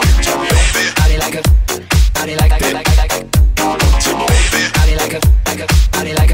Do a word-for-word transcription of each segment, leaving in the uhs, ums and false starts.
Body like a, body like, like, like, like, like, body like a, like a, body like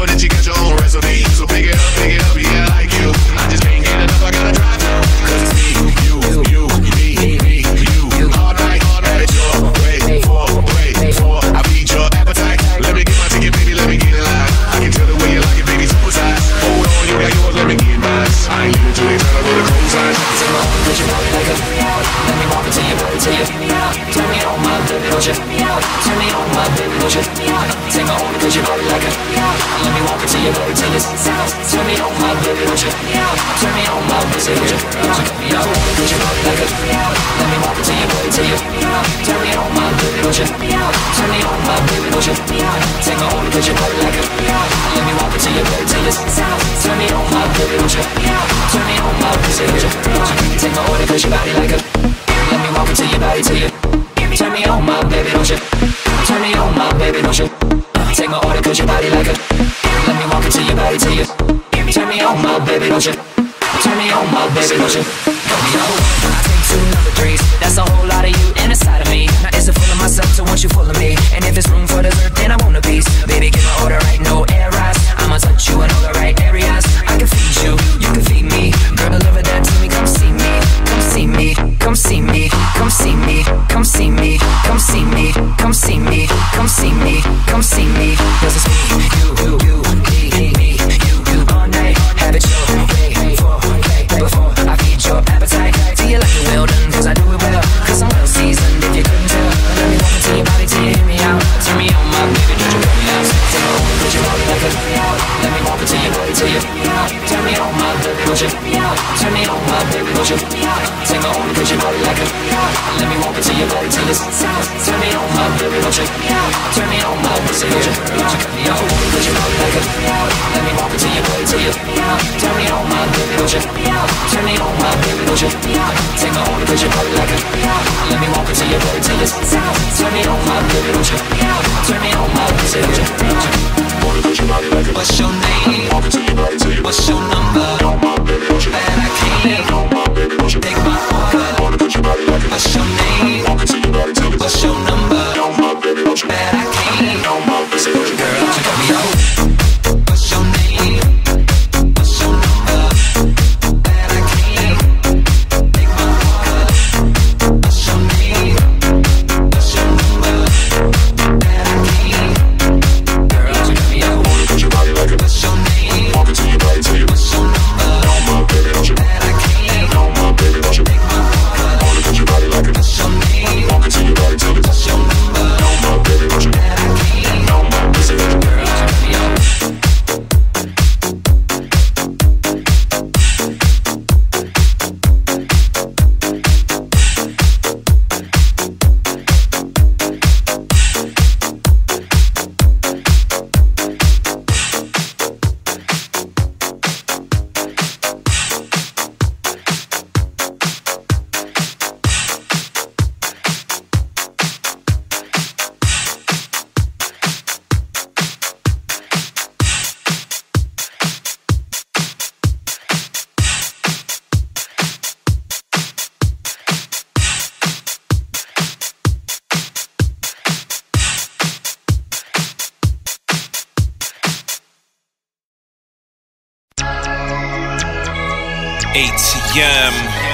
know that you got your own recipe. So pick it up, pick it up, yeah, I like you. I just can't get enough, I gotta drive you. Cause it's me, you, you, me, me, you. All night, all night, your way for, way for. I feed your appetite. Let me get my ticket, baby, let me get in line. I can tell the way you like it, baby, super size. Hold on, you got yours, let me get mine. I ain't leaving till they try to go to close sign. Take my arm, put your body like a let me walk into your body till you turn me on, my baby, don't you turn me on, my baby, don't you take my arm, put your body like a let me walk into your body till you turn me on, my baby, don't you turn me on, my baby, don't you put your body like a let me walk into your body till you turn me on, my baby, don't you turn me on, my baby, don't you take my arm, put your body like a let me walk into your body till you turn me on, my baby, don't you turn me on, my baby, don't you take my order, cause your body like a let me walk into your body till you turn me on, my baby, don't you turn me on, my baby, don't you take my order, cause your body like a let me walk into your body till you turn me on, my baby, don't you turn me on, my baby, don't you I take two number threes, that's a whole lot of you in the side of me. Now is it full of myself, so want you full of me? And if it's room for dessert, then I want a piece. Baby, give my order right, no air rise. I'ma touch you in all the right areas. I can feed you, you can feed me. Girl, deliver that to me, come see me. Come see me, come see me, come see me, come see me, come see me, come see me, come see me, come see me. Cause it's me, you, you, you, me, me, you, you, all night. Have it your way, for, play, before I feed your appetite. Do you like it well done? Cause I do it well. Cause I'm well seasoned if you couldn't tell. Let me walk into your body till you hear me out. Turn me on, my baby, don't you cut me out. Take my order, put your body like a let me walk into your body till you turn me on, my baby, don't you turn me on, my baby, don't you take my order, put your body like a let me walk into your body till you turn me on, my baby, don't you turn me on, my baby, don't you cut me out, put your body like a let me walk into your body till you turn me on, my baby, don't you turn me on, my baby, don't you take my order, put your body like a let me walk into your body till you turn me on, my baby, don't you turn me on, my baby, don't you what's your name? What's your number? That I can't take my order. What's your name? What's your number? That I can't. Girl, you got me out. What's your name? What's your number? That I can't take my order. What's your name? What's your number? That I can't. Girl, you got me out. What's your name? What's your number? That I can't. Take my order. What's your name? What's your number? That I can't. Girl, you got me out. A T M.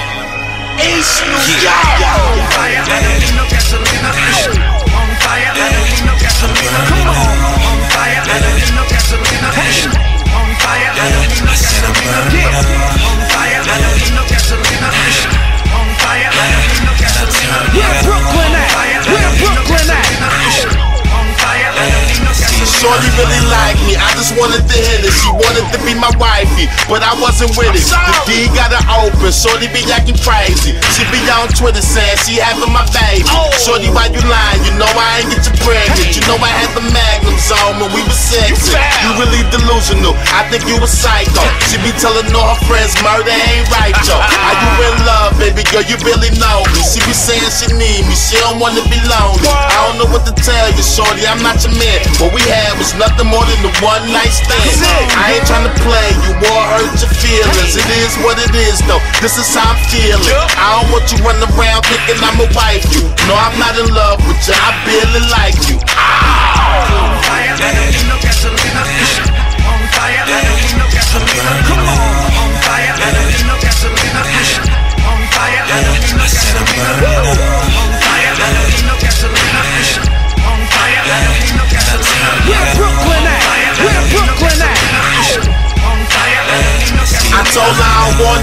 Ace New Yeah. York. On fire, I don't need no gasolina. On fire, I don't need no gasolina. Come on. On fire, I don't need no gasolina. On fire, I don't need no gasolina. On fire, I don't need no gasolina. On fire, I don't need no gasolina. Where Brooklyn at? Where Brooklyn at? On fire, I don't need no gasolina. Shorty really liked me, I just wanted to hit it. She wanted to be my wifey, but I wasn't with it. The D got her open, Shorty be acting crazy. She be on Twitter saying she having my baby. Shorty, why you lying? You know I ain't get you pregnant. You know I had the magnums on when we was sexy. You really delusional, I think you a psycho. She be telling all her friends murder ain't right, yo. Are you in love, baby girl? You really know me. She be saying she need me, she don't wanna be lonely. I don't know what to tell you, Shorty, I'm not your man. What we had was nothing more than the one night stand. I ain't tryna play you or hurt your feelings. It is what it is though, this is how I'm feeling. I don't want you running around thinking I'ma wife you. No, I'm not in love with you, I barely like you. On fire, I don't need no gasolina. On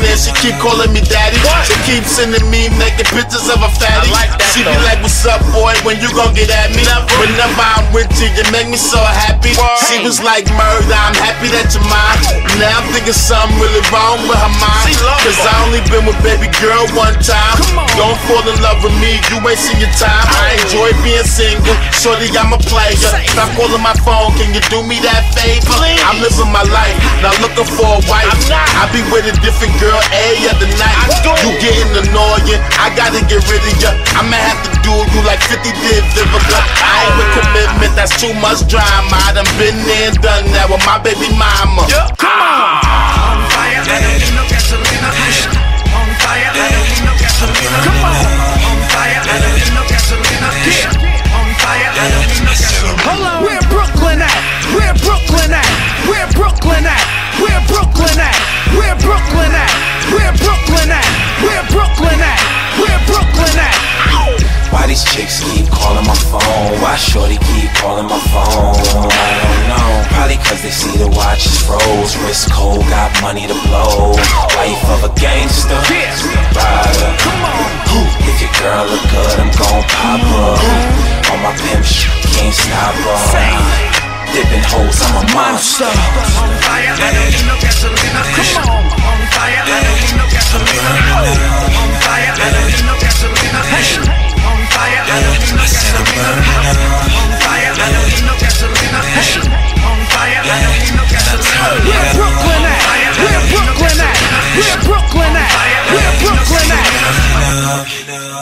man, she keep calling me daddy. She keep sending me naked pictures of a fatty. Like that, she be though. Like, what's up, boy, when you gon' get at me? Whenever I'm with you, you make me so happy. Word. She was like, murder, I'm happy that you're mine. Now I'm thinking something really wrong with her mind. Cause I only been with baby girl one time. Don't fall in love with me, you wasting your time. I enjoy being single, shorty, I'm a player. Stop calling my phone, can you do me that favor? I'm living my life, not looking for a wife. I be with a different girl every other night. You getting annoying, I gotta get rid of ya. I'ma have to do you like fifty did Vivica. I ain't with commitment, that's too much drama. I done been there and done that with my baby mama. Come on! On fire, I don't need no gasolina. On fire, I don't need no gasolina. Come on! On fire, I don't need no gasolina. On fire, I don't need no gasolina. Hold on, where Brooklyn at? Where Brooklyn at? Where Brooklyn at? Where Brooklyn at? Where Brooklyn at? Where Brooklyn at? Where Brooklyn at? Where Brooklyn at? Why these chicks keep calling my phone? Why shorty keep calling my phone? I don't know. Probably cause they see the watch is froze. Wrist cold, got money to blow. Wife of a gangster, rider. If your girl look good, I'm gon' pop her. On my pimp shit, can't stop her. Dipping hoes, I'm a monster. On fire, I don't need no gasolina. Come on. On fire, I don't need no gasolina. On fire, I don't need no gasolina. On fire, I don't need no gasolina. On fire, I don't need no gasolina. On fire, I don't need no gasolina. Where Brooklyn at? Where Brooklyn at? Where Brooklyn at? Where Brooklyn at?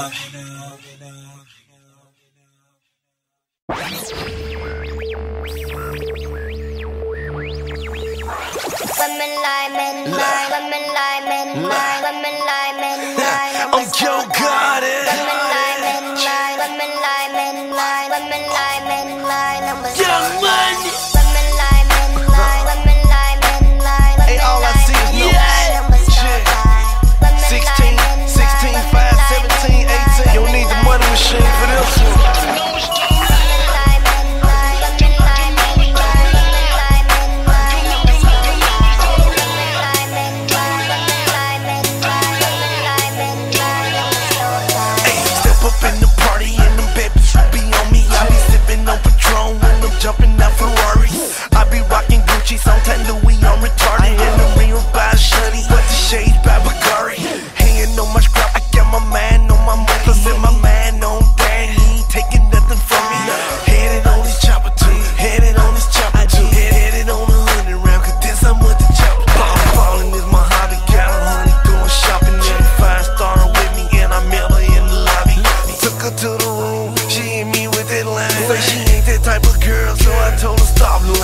Women lie, men lie, women lie, men lie, women lie, men lie. I'm Joe Goddard. Women lie, men lie, women lie, men lie, women lie, men lie. Young Money. Women lie, men lie, women lie, men lie. Hey, all I see is no shit. sixteen, sixteen, five, seventeen, eighteen. You don't need the money machine for this one. Jumping out Ferrari, I be rocking Gucci, sometimes Louis, I'm retarded. In the ring by Shuddy, but the shades by Bagari. He ain't no much crap, I got my man on my money. Plus in my man on dang, he ain't taking nothing from me. Headed on this chopper too, headed on this chopper too. Headed on a hundred round, cause this I'm with the chopper. Ball falling is my hobby, got a honey doing shopping. And a five star with me, and I met her in the lobby. Took her to the room, she hit me with that line. Say she ain't that type of girl, so I told her stop lying.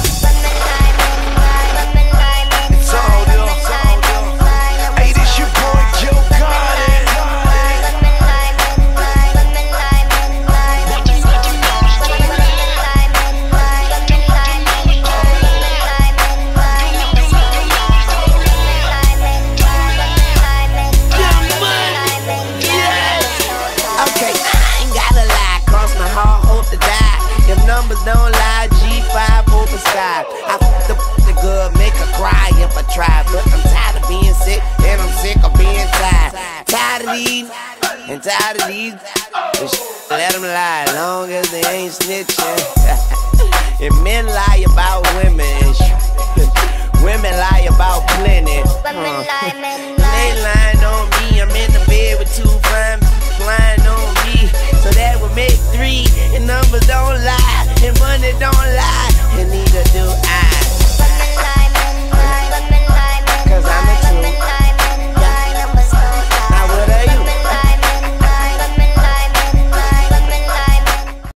It's all there, it's all there. Hey, this your boy Joe Goddard. Okay, I ain't gotta lie, cross my heart, hope to die. Them numbers don't lie, G five over side. I f***ed the, the good, make her cry if I try. But I'm tired of being sick, and I'm sick of being tired. Tired of these, and tired of these. Let them lie, long as they ain't snitching. And men lie about women, and women lie about plenty. Women lie, men They lying on me, I'm in the bed with two fine lying on me. So that would make three, and numbers don't lie, and money don't lie.